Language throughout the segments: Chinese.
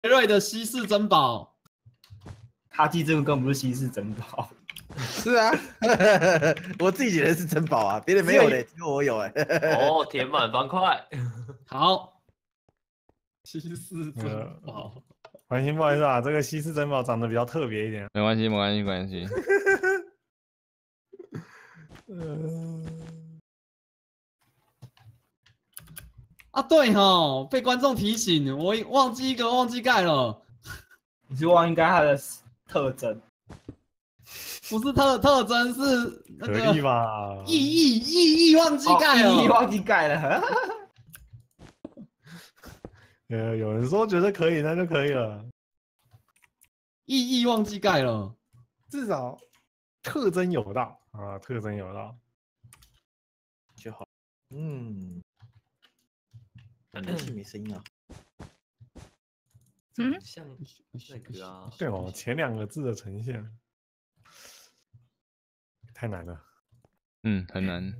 瑞的稀世珍宝。 哈基这个根本不是稀世珍宝。 是啊，我自己觉得是珍宝啊，别人没有的，只有我有哎。 哦，填满方块。 好，稀世珍宝。 环星，不好意思啊，这个稀世珍宝长得比较特别一点。 没关系，没关系，没关系。 啊，对哈，被观众提醒，我忘记一个，忘记盖了。 你是忘应该它的特征？ 不是特征，是那可以个吧？ 意义忘记盖了， 意义忘记盖了。 有人说觉得可以，那就可以了。 意义忘记盖了， 至少特征有到啊，特征有到就好。嗯，电视没声音啊。 像那个啊， 对哦，前2个字的呈现太难了。 嗯，很难。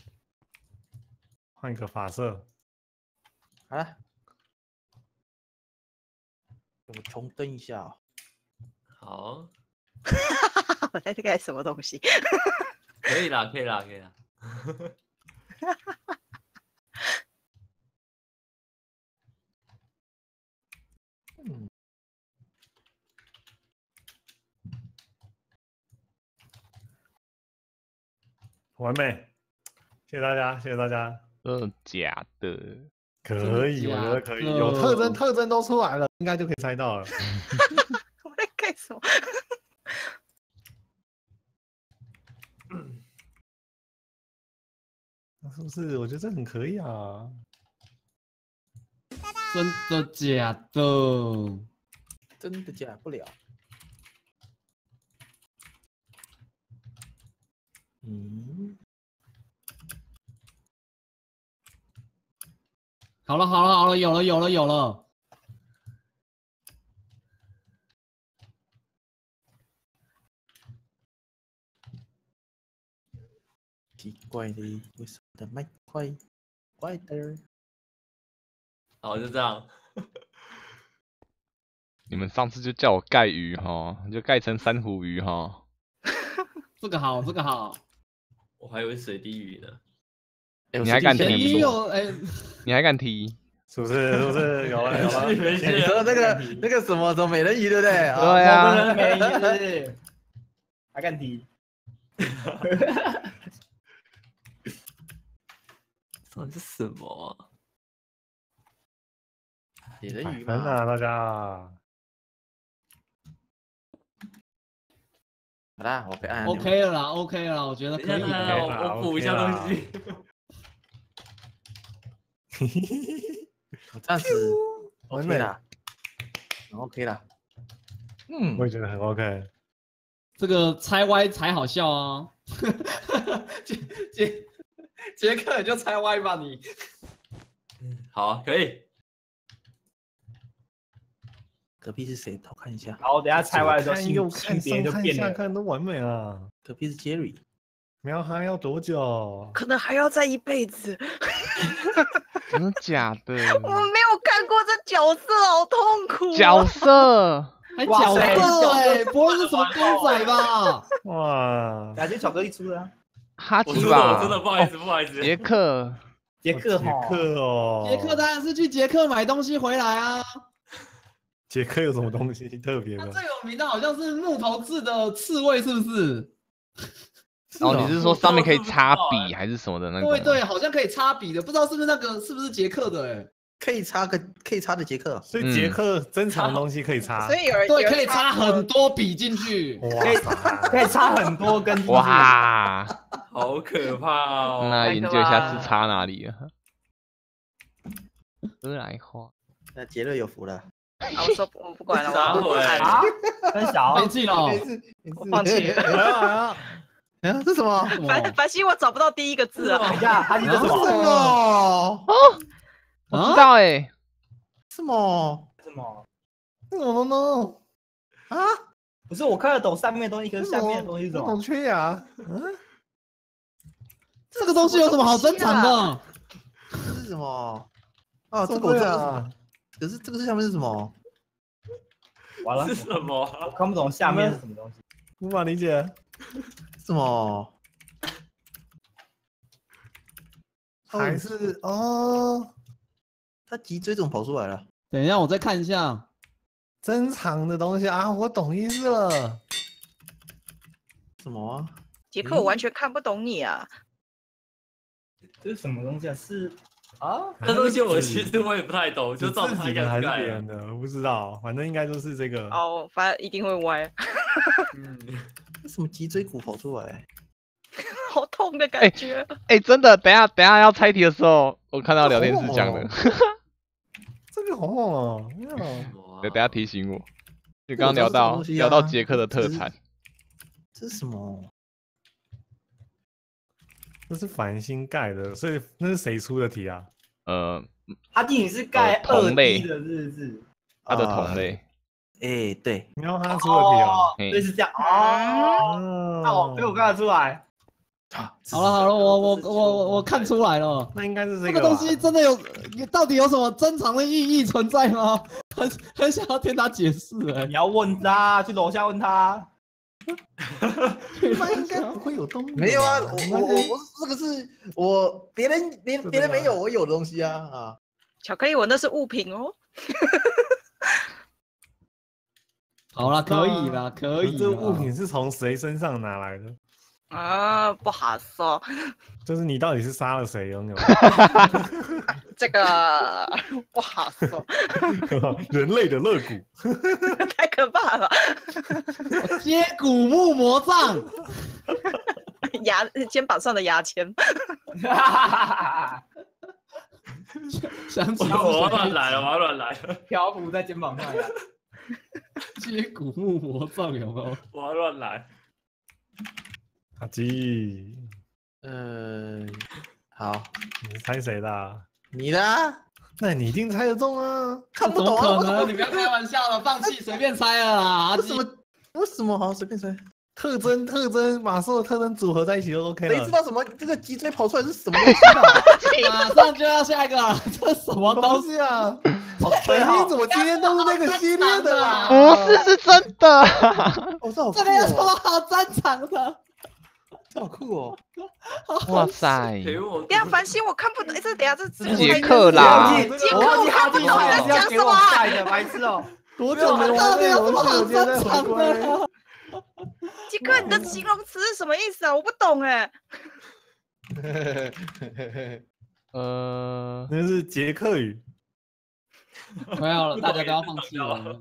换一个发色。 好了，我重登一下哦。 好， 我在盖什么东西？ 可以啦，可以啦，可以啦。 嗯， 完美，谢谢大家，谢谢大家。 假的。 可以，我觉得可以， 真的有特征都出来了，应该就可以猜到了。 我在盖什么？ 是不是？我觉得这很可以啊。 真的假的？ 真的假不了。嗯， 好了，有了。 奇怪的，为什么的麦快怪的？ 好，就这样。 你们上次就叫我盖鱼哈，就盖成珊瑚鱼哈。 这个好， 我还以为水滴鱼呢。 你还敢前提？ 女友你还敢提？ 是不是？有了。 没事你说那个什么美人鱼对不对？ 对啊。 美女还敢提？ 到底是什么啊？ 美人鱼分啊，大家。 好啦，我被按。 OK 了啦，我觉得可以。 我补一下东西。 我暂时 OK 啦 ，OK 啦。嗯， 我也觉得很 OK。 这个猜歪才好笑啊！杰克你就猜歪吧你。 好，可以。 隔壁是谁？偷看一下。 好，等下猜完的时候又性别就变了。 看都完美了。 隔壁是 Jerry。 苗还要多久？ 可能还要再一辈子。 真的假的？ 我没有看过这角色，好痛苦、啊。 角色还角色哎，不会是什么公仔吧？ 哇！ 感觉巧克力出的啊。 哈基吧？ 真的不好意思，不好意思。 杰克哦， 杰克当然是去捷克买东西回来啊。 杰克有什么东西特别的？ 他最有名的好像是木头制的刺猬，是不是？ 哦，你是说上面可以插笔还是什么的那个？ 对，好像可以插笔的，不知道是不是那个是不是捷克的？哎， 可以插的杰克， 所以杰克珍藏的东西可以插， 所以有人对，可以插很多笔进去， 可以插很多根进去。 哇， 好可怕哦！ 那研究一下是插哪里了。哥来花， 那杰瑞有福了。 我说我不管了，我啊，很小， 放弃了， 我放弃了。 哎，这什么？ 凡西，我找不到第一个字啊！ 等一下，他是什么？ 哦， 我知道哎， 什么？ 什么？ 什么呢？ 啊？不是，我看得懂上面的东西，可是下面的东西是什么？ 缺牙。 这个东西有什么好珍藏的？ 这是什么？哦，这个我知道。可是这个下面是什么？ 完了是，什么我啊？ 看不懂下面是什么东西。 无法理解。 什么？ 还是哦， 他脊椎怎么跑出来了？ 等一下，我再看一下。 珍藏的东西啊，我懂意思了。 什么啊？ 杰克，我完全看不懂你啊！ 这是什么东西啊？是啊， 这东西我其实我也不太懂，就照他自己的还是样盖了。 别人的，我不知道，反正应该就是这个。 哦，反正一定会歪， 嗯， 为什么脊椎骨跑出来？ 好痛的感觉。 哎，真的，等一下要猜题的时候，我看到聊天室讲的， 这个好红哦， 对，等一下提醒我。就刚刚聊到我知道这种东西啊聊到杰克的特产， 这是什么？ 这是繁星盖的，所以那是谁出的题啊？ 他弟你是盖同类 2D 的，是不是？ 它的同类。 哎，对， 你要他出的题哦。 嘿所以是这样哦。哦，被我看得出来。 好了，我看出来了， 那应该是这个吧这个东西真的到底有什么珍藏的意义存在吗？很想要听他解释哎你。要问他，去楼下问他。 那应该不会有东西。 没有啊，我这个是我别人没有，我有的东西啊啊！ 巧克力，我那是物品哦。 好了，可以了，可以啦。 这物品是从谁身上拿来的？ 啊，不好说， 就是你到底是杀了谁拥有？ 这个不好说， 人类的肋骨。 太可怕了。 接骨木魔杖， 肩膀上的牙签， 想起我要乱来了，我要乱来了， 漂浮在肩膀上呀。 接骨木魔杖有没有？ 我要乱来。 阿基， 好， 你猜谁的啊？ 你的啊， 那你一定猜得中啊！ 看不怎么懂啊， 可能？你不要开玩笑了，放弃，随便猜了啦。 为什么好随便猜？ 特征，马兽的特征组合在一起就 OK 了。 谁知道什么这个脊椎跑出来是什么东西啊？ 马上就要下一个了，这什么东西？ 东西啊？ 对啊你怎么今天都是那个系列的啦？ 不是，是真的。 哦，这好酷这个有什么哦， 好珍藏的？ 这好酷哦！ 哇塞， 陪我。 等下繁星我看不懂，这等下这杰克啦我忘记他弟猜是要给我盖的，白痴哦。 多久没玩到底这个游戏？ 有什么好我今天在珍藏回归。 的？ 杰克，你的形容词是什么意思啊？我不懂哎。 那是捷克语。 没有了，大家都要放弃了。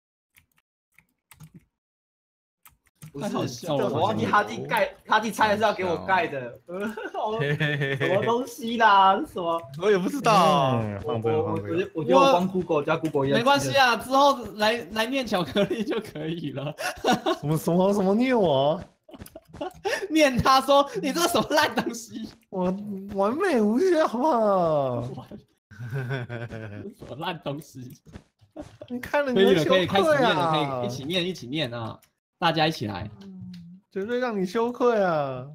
不太好是， 笑了我忘记他弟盖，他弟猜的是要给我盖的。什么东西啦？什么？ 我也不知道， 放这个，放这个。 我觉得我光 Google 加 Google 一样。 没关系啊，之后来念巧克力就可以了。 什么虐我？ 念他说你这什么烂东西， 我完美无缺，好不好？ 什么烂东西？ 你看了可以了， 你会羞可以开始愧念了， 啊！ 可以一起念啊！大家一起来。 绝对让你羞愧啊！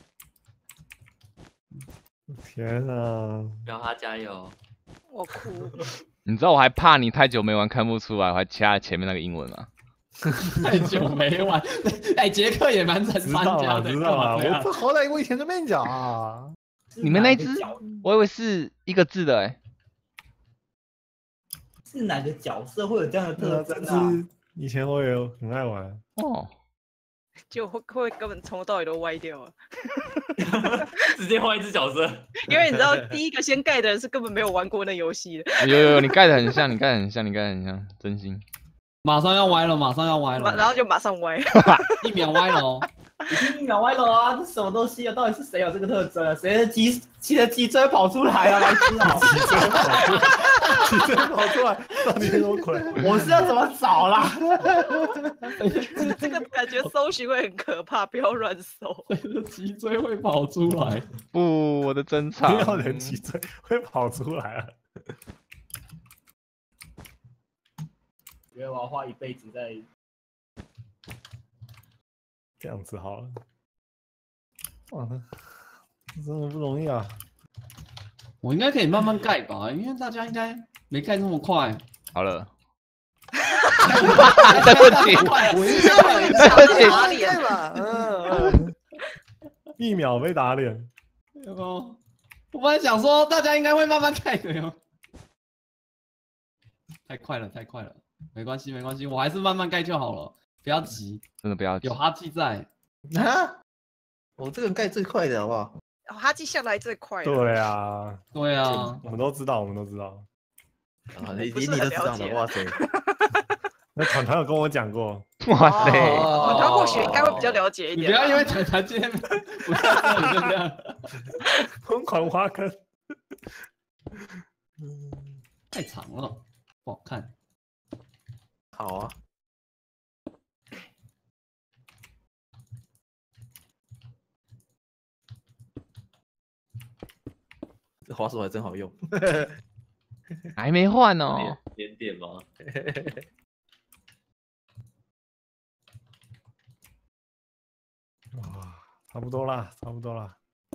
天啊！ 让他加油。 我哭。 你知道我还怕你太久没玩看不出来，我还掐前面那个英文吗？ 太久没玩，哎，杰克也蛮成知道了， 专家的， 知道了。 干嘛这样我好歹我以前就面角啊。 你们那一只，我以为是一个字的哎。 是哪个角色会有这样的特这征啊？ 是以前我也很爱玩。 哦， 就会根本从头到尾都歪掉了， 直接换一只角色。 因为你知道第一个先盖的人是根本没有玩过那游戏的， 有，你盖的很像，你盖的很像，真心。 马上要歪了，马上要歪了， 然后就马上歪。 一秒歪了哦。 已经秒歪了啊！这什么东西啊？到底是谁有这个特征啊？谁的脊椎跑出来啊？来知道？ 脊椎跑出来，到底有多亏？ 我是要怎么找啦？ 这个感觉搜寻会很可怕，不要乱搜。 谁的脊椎会跑出来？ 不，我的珍不藏。 要人脊椎会跑出来啊！ 觉得我要花一辈子在这样子好了。哇，真的不容易啊！ 我应该可以慢慢盖吧，因为大家应该没盖那么快。 好了， 对不起， 我一对不起， 打脸嘛， 1秒被打脸。 有没有？我本来想说大家应该会慢慢盖的哟。太快了，太快了，没关系，没关系，我还是慢慢盖就好了，不要急， 真的不要急有哈气在。 啊，我这个人盖最快的好不好？ 哦，哈基下来最快了。 对啊， 对啊， 我们都知道，我们都知道。 啊，连不是很你都知道了解的，哇塞！ 那团团有跟我讲过， 哇塞， 哦，他或许应该会比较了解一点吧。 你不要因为团团今天不在这里就这样， 疯狂挖坑。 太长了，不好看。 好啊，这滑鼠还真好用。 还没换哦。 点点吗？ 哇，差不多啦，差不多啦。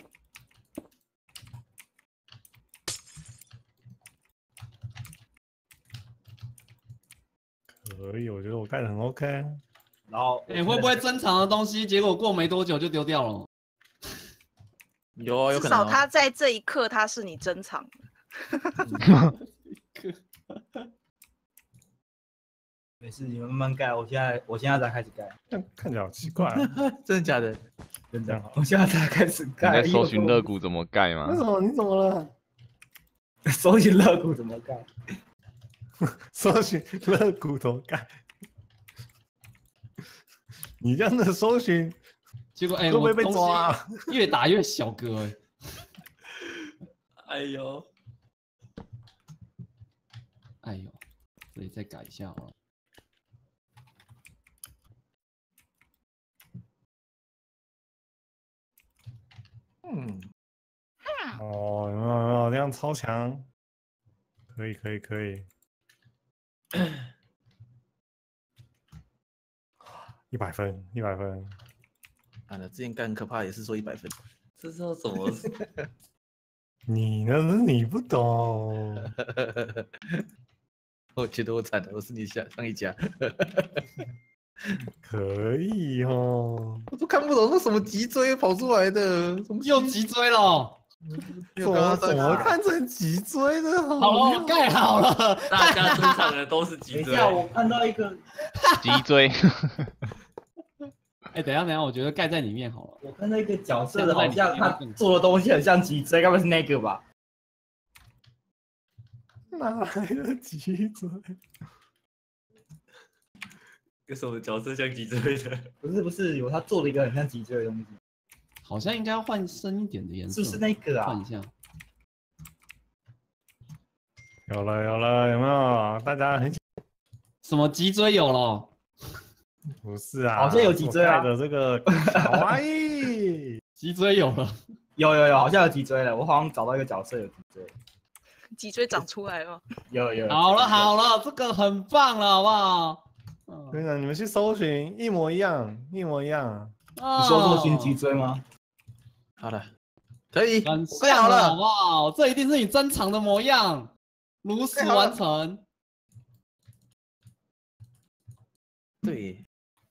可以，我觉得我盖的很 OK。 然后哎、会不会珍藏的东西，结果过没多久就丢掉了？ 有至可能哦。 少他在这一刻他是你珍藏的。 没事，你们慢慢盖，我现在才开始盖， 但看起来好奇怪啊。 真的假的？ 真的这样好， 我现在才开始你盖。 在搜寻肋骨怎么盖吗为？什么？你怎么了？ 搜寻肋骨怎么盖？ 搜寻肋骨头盖。你这样的搜寻结果哎、 会不会被我东西抓啊？ 越打越小格哎、 哎呦， 哎呦，这里再改一下好了。 嗯， 哦，有没有有没有这样超强？可以可以可以。100分，100分。 完了，之前干很可怕，也是说100分。 这是要怎么？ 你那是你不懂。 我觉得我惨了，我是你上一家， 可以哦。 我都看不懂那什么脊椎跑出来的，什么又脊椎了， 怎么看成脊椎的？ 好了，我盖好了。 大家珍藏的都是脊椎。 等一下，我看到一个， 脊椎， 哎、等一下，等一下，我觉得盖在里面好了。 我看到一个角色的，好像他做的东西很像脊椎，该不会是那个吧？ 哪来的脊椎？ 有什么角色像脊椎的？ 不是，他做了一个很像脊椎的东西， 好像应该要换深一点的颜色， 是不是那个啊？ 换一下。 有了有了，有没有？大家很什么脊椎有了？ 不是啊？ 好像有脊椎啊我盖的这个卡哇伊。 脊椎有了。 有，好像有脊椎了，我好像找到一个角色有脊椎， 脊椎长出来了。 有。 好了好了，这个很棒了，好不好？ 跟你讲，你们去搜寻一模一样，一模一样。 你说搜寻脊椎吗？ 好了，可以， 很我盖好像了，好了。 不好？这一定是你珍藏的模样，如实完成。 对，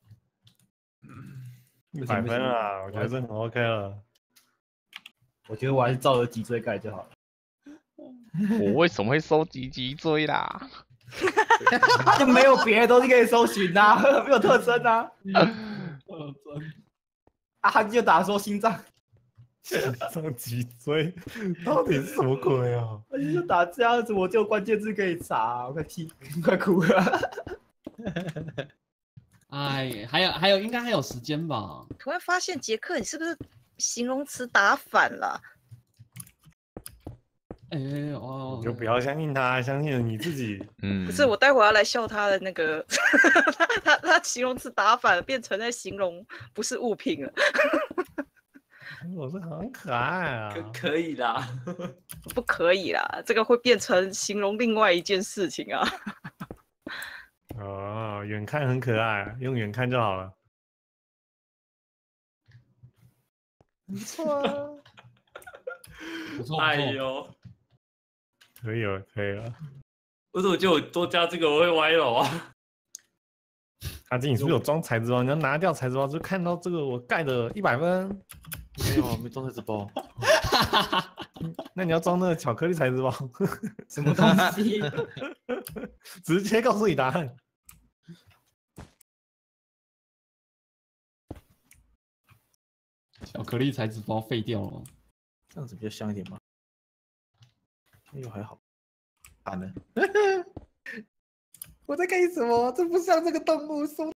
100分啊，我觉得这很 OK 了。 我觉得我还是照着脊椎盖就好了。 我为什么会收集脊椎啦？ 就没有别的东西可以搜寻啊，没有特征啊。啊，他就打说心脏， 上脊椎到底是什么鬼啊？ 他就打这样子，我就有关键字可以查，我快哭了。 哎，还有，应该还有时间吧？ 突然发现杰克，你是不是形容词打反了？ 哎哦， 你就不要相信他，相信你自己。 嗯， 不是，我待会儿要来笑他的那个，他形容词打反了，变成在形容不是物品了。 我这很可爱啊。 可以啦。 不可以啦，这个会变成形容另外一件事情啊。 哦，远看很可爱，用远看就好了。不错啊， 不错， 哎不错。 呦， 可以了，可以了。 为什么就我多加这个我会歪楼啊？ 阿金，你是不是有装材质包？你要拿掉材质包，就看到这个我盖的100分。 没有，没装材质包。 那你要装那个巧克力材质包， 什么东西？ 直接告诉你答案。 巧克力材质包废掉了。 这样子比较香一点吗？哎呦，还好。惨了。 我在干什么？这不像这个动物，什么